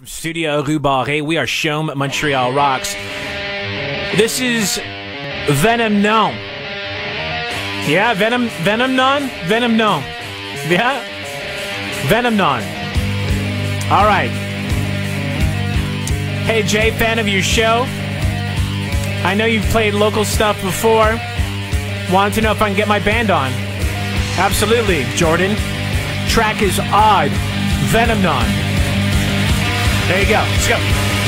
Studio Rue Barré. We are CHOM, Montreal Rocks. This is Venomenon. Yeah, Venomenon? Venomenon. Yeah? Venomenon. All right. Hey, Jay, fan of your show. I know you've played local stuff before. Wanted to know if I can get my band on. Absolutely, Jordan. Track is odd. Venomenon. There you go. Let's go.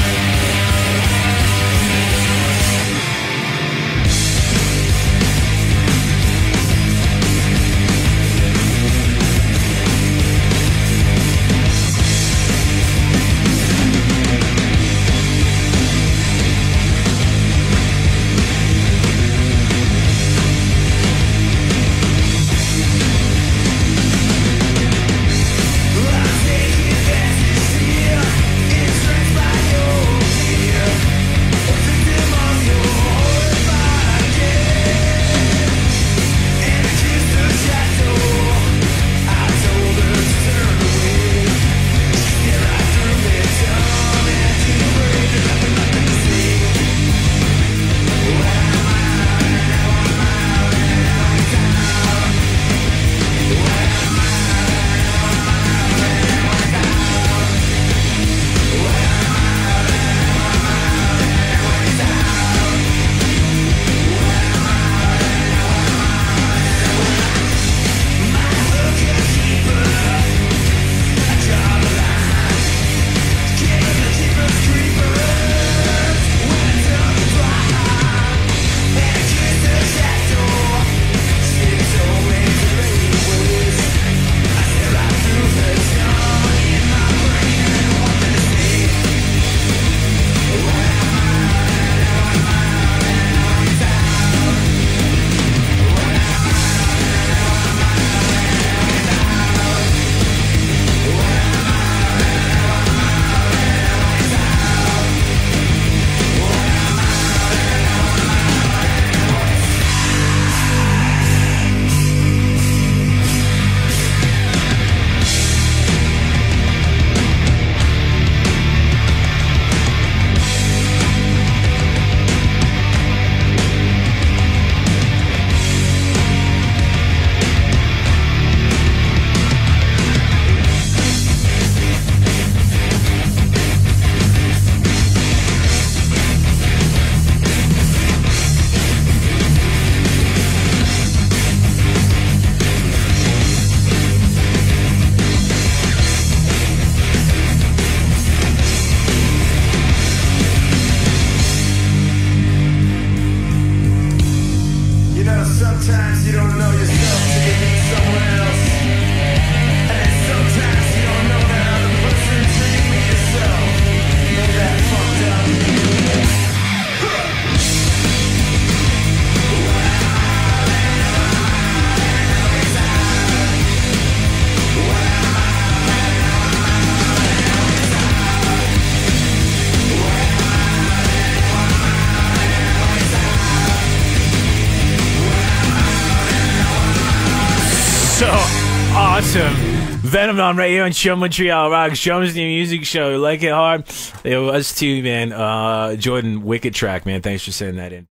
Sometimes you don't know yourself till you meet someone else. And then sometimes you don't know the other person till you meet yourself. Ain't that fucked up? So awesome. Venomenon right here on CHOM Montreal Rocks. CHOM's new music show. You like it hard? It was too, man. Jordan, wicked track, man. Thanks for sending that in.